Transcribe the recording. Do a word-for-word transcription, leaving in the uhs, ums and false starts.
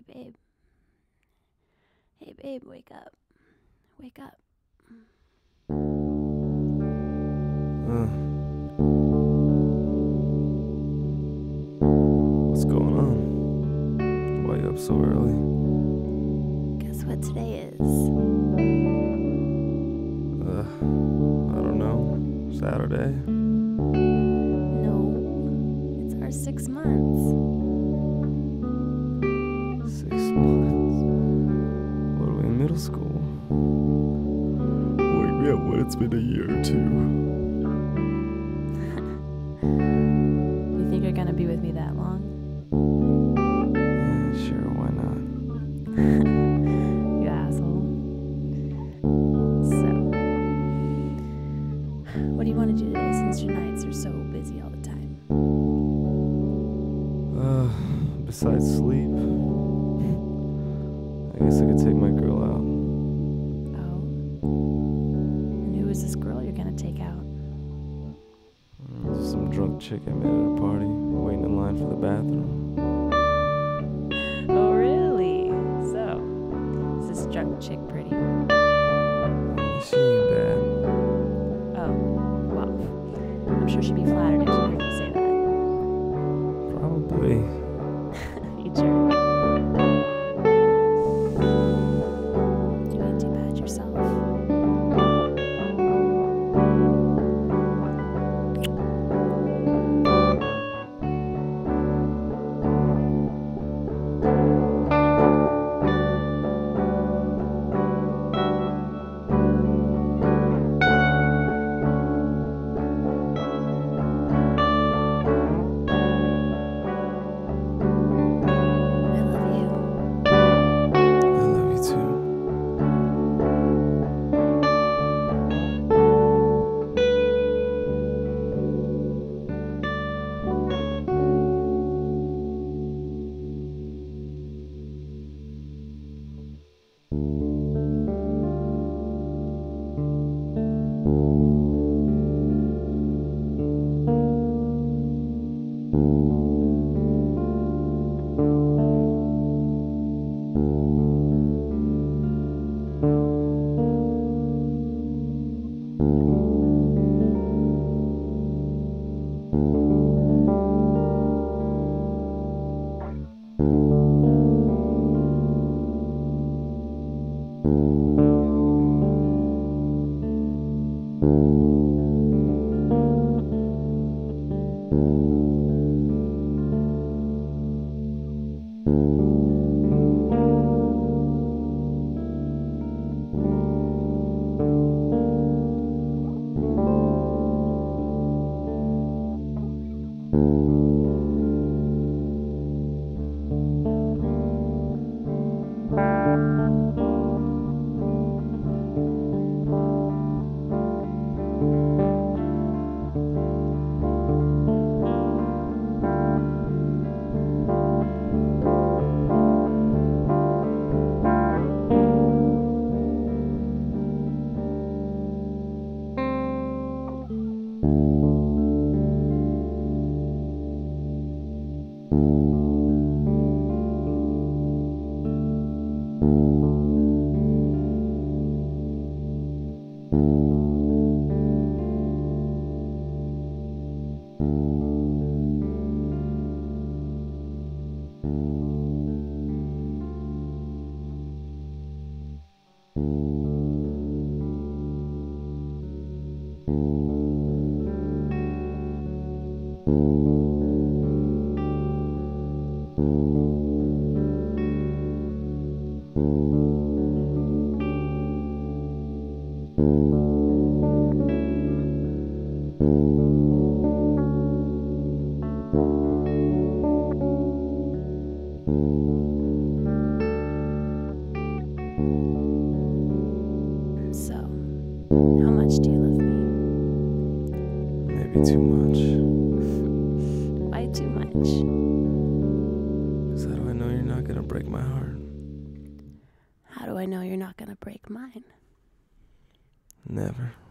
babe. Hey, babe, wake up. Wake up. Uh, what's going on? Why you up so early? Guess what today is? Uh, I don't know. Saturday? No, it's our six months. Six months? What are we in middle school? Wake me up when it's been a year or two. You think you're gonna be with me that long? Yeah, sure, why not? You asshole. So, what do you want to do today since your nights are so busy all the time? Uh, besides sleep, I guess I could take my girl out. Oh? And who is this girl you're gonna take out? Just some drunk chick I met at a party, waiting in line for the bathroom. Oh, really? So, is this drunk chick pretty? She ain't bad. Oh, well, I'm sure she'd be flattered if you heard me say that. Probably. You jerk. You ain't too bad yourself. I love you. I love you too. So, how much do you love me? Maybe too much. Why too much? Cause how do I know you're not gonna break my heart? How do I know you're not gonna break mine? Never.